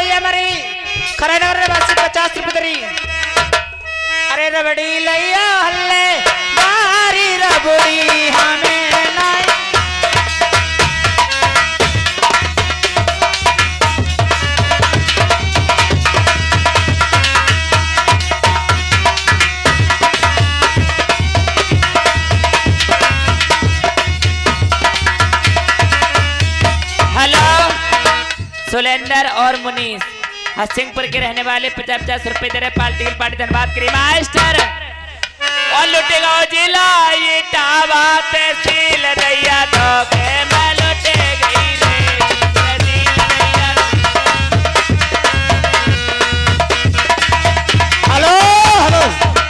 भैया हमारी खरानगर वासी 50 रुपए दरी। अरे रबड़ी लैया हल्ले मारी रबड़ी हमें नाई। सुलेंदर और मुनीस हसिंगपुर के रहने वाले 50-50 रुपए दे रहे। पार्टी धन्यवाद करिए मास्टर। और लुटेगा जिला इटावा तहसील दैया धोखे में लुटे गई रे तहसील दैया। हेलो हेलो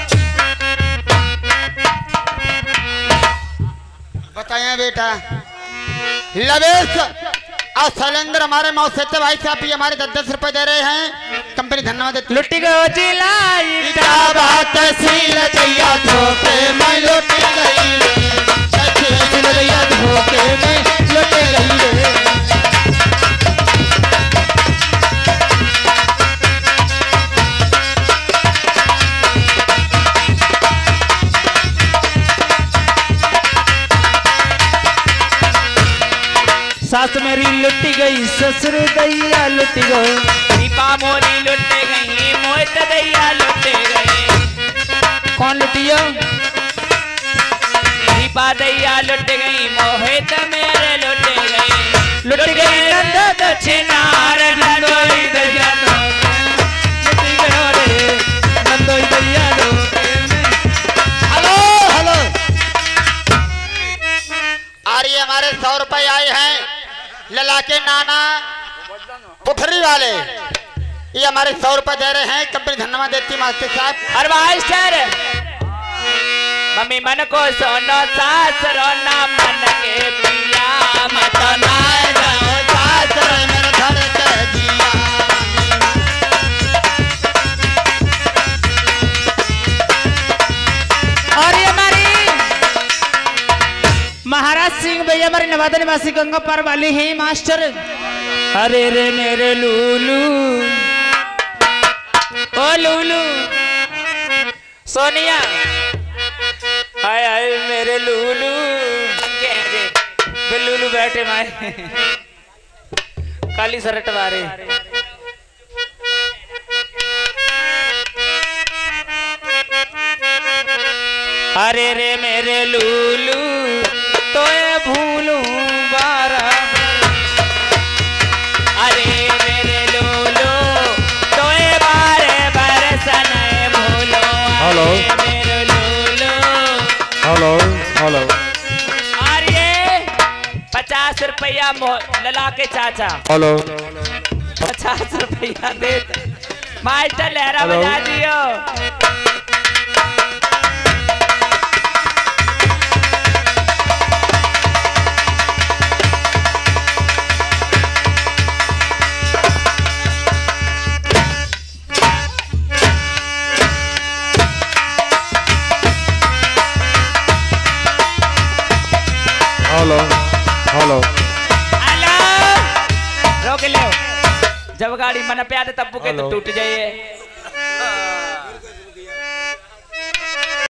बताइए बेटा। लवेश और शैलेंद्र हमारे मौसेते भाई साहब भी हमारे 10-10 रुपए दे रहे हैं। कंपनी धन्यवाद देती। लुटी गो जिला इटावा तहसील दैया धोखे में लुट गई तहसील दैया धोखे में लुट गई रे। सास मेरी लुटी गई ससुर दैया लुटी गई। दीपा मोरी लुटे गई मोहित दैया लुटे गई। कौन लुटियो? दीपा दैया लुट गई मोहित मेरे लुटे गई। लुट गई नंद दक्षिणार नंदोई दैया लुटी गयो रे नंदोई दैया लुटे में। हेलो हेलो आर्य हमारे 100 रुपए आए हैं लला के नाना पुठरी वाले। ये हमारे 100 रुपए दे रहे हैं। कंपनी धन्यवाद देती मास्टर साहब। और मास्टर मम्मी मन को सोनो सास रोना मन के पिया मत ना जाओ सास रे मेरे घर के जिया। और ये हमारी महाराज सिंह भैया हमारे नवादा निवासी गंगा पार वाले हैं मास्टर। अरे रे मेरे लूलू ओ लूलू सोनिया हाय हाय मेरे लूलू लूलू बैठे माए काली सरट वारे। अरे रे मेरे लूलू तो भूलू बारा। अरे मेरे लूलू तो बारे बरसन भूलो। हेलो मेरे लूलू हेलो हेलो। और ये 50 रुपया लला के चाचा। हेलो 50 रुपया दे मास्टर लहरा बजा दियो। हेलो हेलो हेलो रोक ले जब गाड़ी मन पे आते तब्बू के तो टूट जाइए।